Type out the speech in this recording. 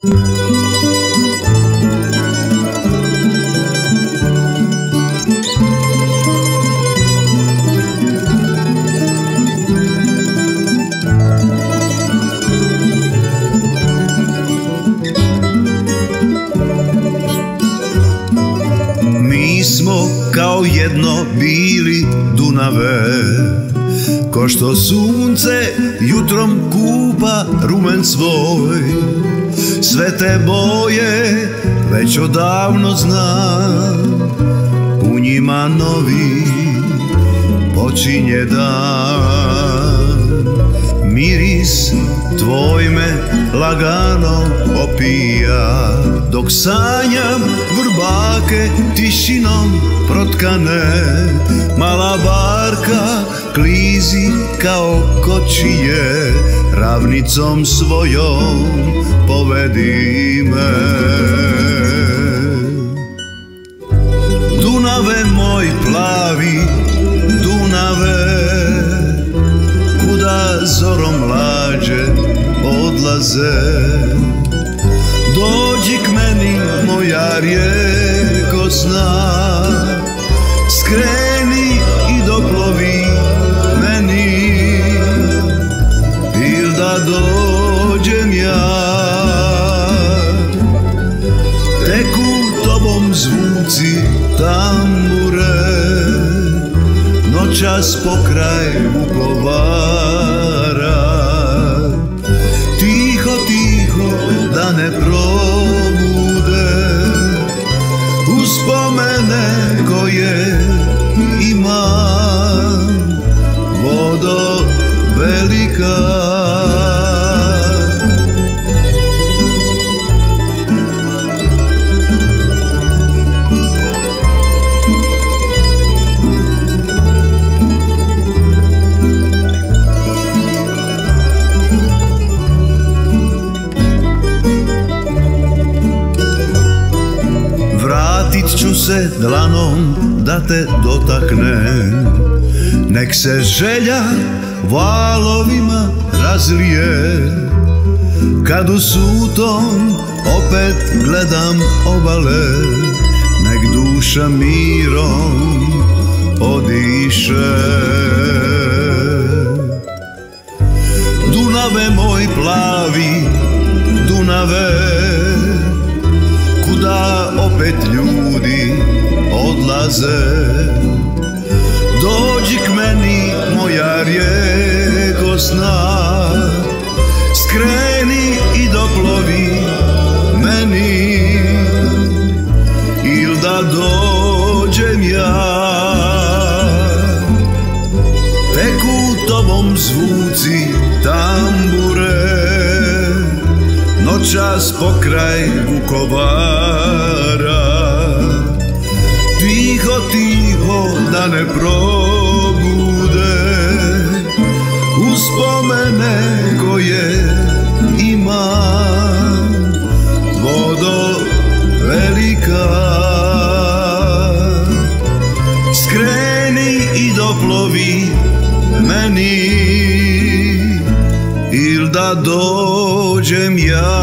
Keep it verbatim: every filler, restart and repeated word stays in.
Mi smo kao jedno bili Dunave, ko što sunce jutrom kupa rumen svoj. Sve te boje već odavno znam, u njima novi počinje dan. Miris tvoj me lagano opija, dok sanjam vrbake tišinom protkane. Mala barka klizi kao kočije, ravnicom svojom povedi me. Dunave moj plavi, Dunave, kuda zorom mlađe odlaze. Dođi k meni, moja rijeko zna, skreni i doplovi meni, il da dođem ja. Teku tobom zvuci tambure, noćas pokraj Vukovara. Tiho, tiho, da ne probude uspomene koje imam, vodo velika. Vratit ću se dlanom da te dotaknem, nek se želja valovima razlije. Kad u sutom opet gledam obale, nek duša mirom odiše. Dunave moj plavi, Dunave, kuda opet ljudi odlaze. Dođi k meni, moja rijeko zna, skreni i doplovi meni, il da dođem ja. Teku tobom zvuci tambure, noćas pokraj Vukovara. Tiho, tiho, da ne probude uspomene koje imam, vodo velika. Skreni i doplovi meni, il da dođem ja.